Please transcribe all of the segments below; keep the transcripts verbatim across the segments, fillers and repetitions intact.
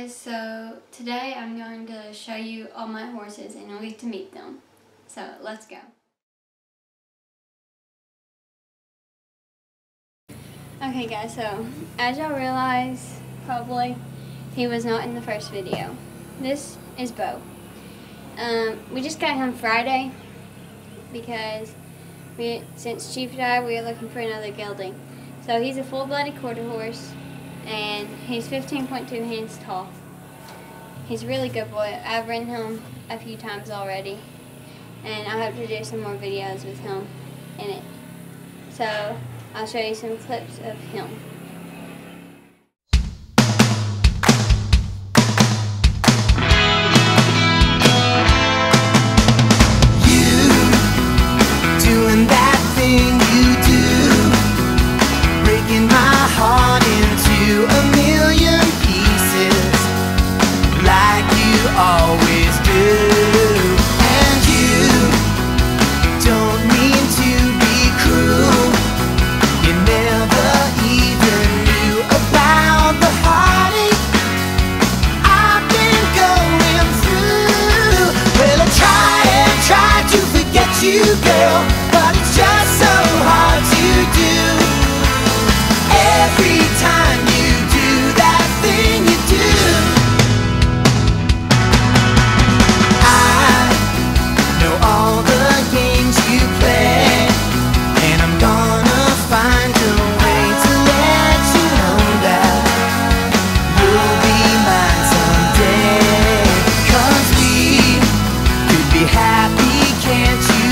guys, so today I'm going to show you all my horses and you'll get to meet them. So let's go. Okay guys, so as y'all realize probably, he was not in the first video. This is Bo. Um, we just got him Friday because we, since Chief died, we are looking for another gelding. So he's a full-blooded quarter horse and he's fifteen point two hands tall. He's a really good boy. I've ridden him a few times already and I hope to do some more videos with him in it. So I'll show you some clips of him. You girl, but it's just so hard to do. Every time you do that thing you do, I know all the games you play, and I'm gonna find a way to let you know that you'll be mine someday. 'Cause we could be happy, can't you?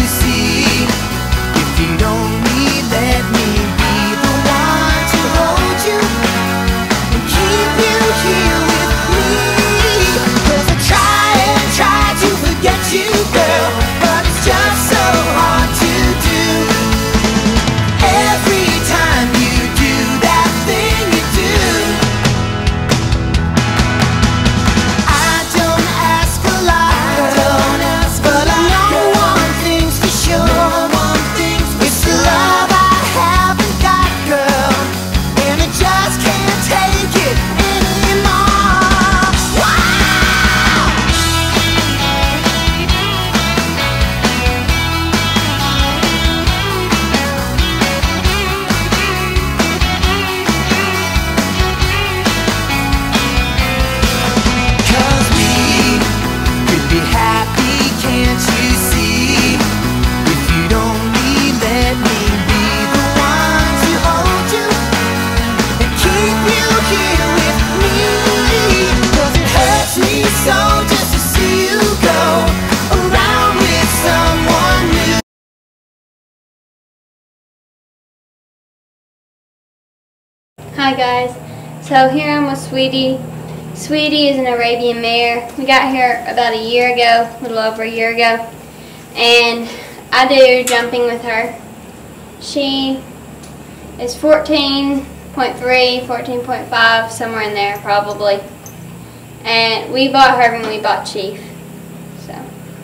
Hi guys, so here I'm with Sweetie. Sweetie is an Arabian mare. We got here about a year ago, a little over a year ago, and I do jumping with her. She is fourteen point three, fourteen point five, somewhere in there probably, and we bought her when we bought Chief. So.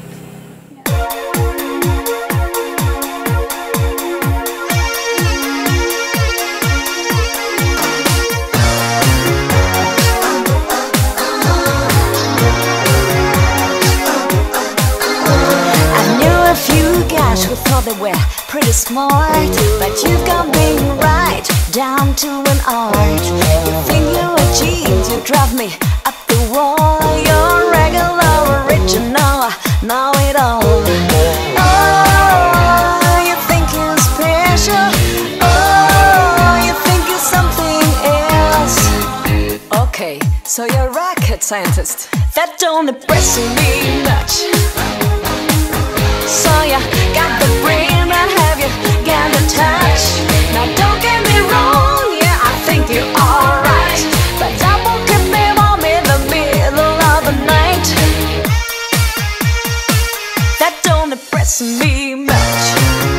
Who thought they were pretty smart, but you've got me right down to an art. You think you're a genius, you drive me up the wall. You're regular, original, know it all. Oh, you think you're special. Oh, you think you're something else. Okay, so you're a rocket scientist. That don't impress me much. So you got the brain, I have you got the touch. Now don't get me wrong, yeah, I think you're alright, but I won't keep me warm in the middle of the night. That don't impress me much.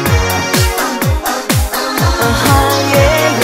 Uh-huh, yeah,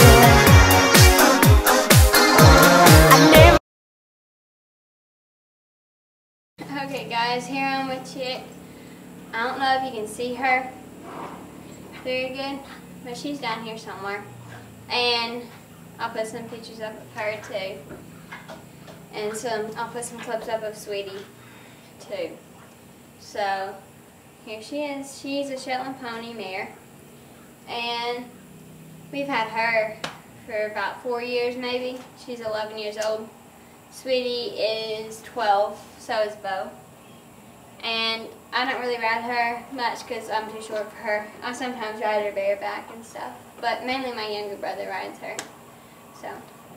yeah. I never. Okay guys, here I'm with Chick. I don't know if you can see her very good, but she's down here somewhere. And I'll put some pictures up of her too. and some, I'll put some clips up of Sweetie too. So here she is. She's a Shetland pony mare, and we've had her for about four years maybe. She's eleven years old. Sweetie is twelve, so is Bo. And I don't really ride her much because I'm too short for her. I sometimes ride her bareback and stuff, but mainly my younger brother rides her. So.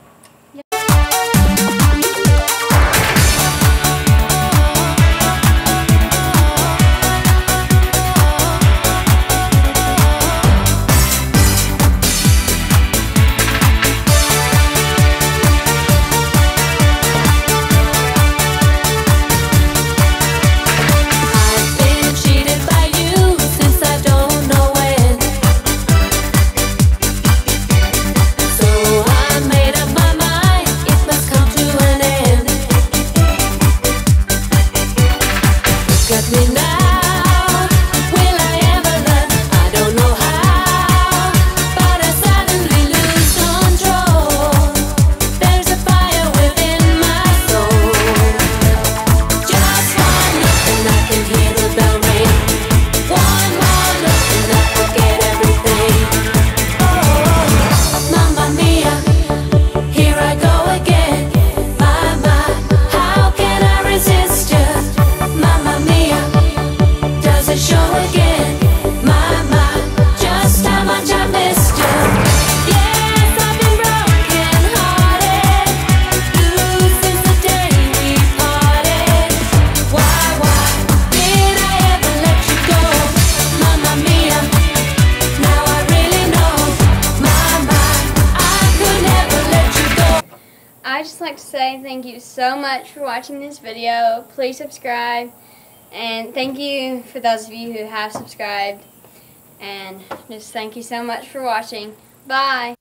I'd just like to say thank you so much for watching this video. Please subscribe, and thank you for those of you who have subscribed, and just thank you so much for watching. Bye!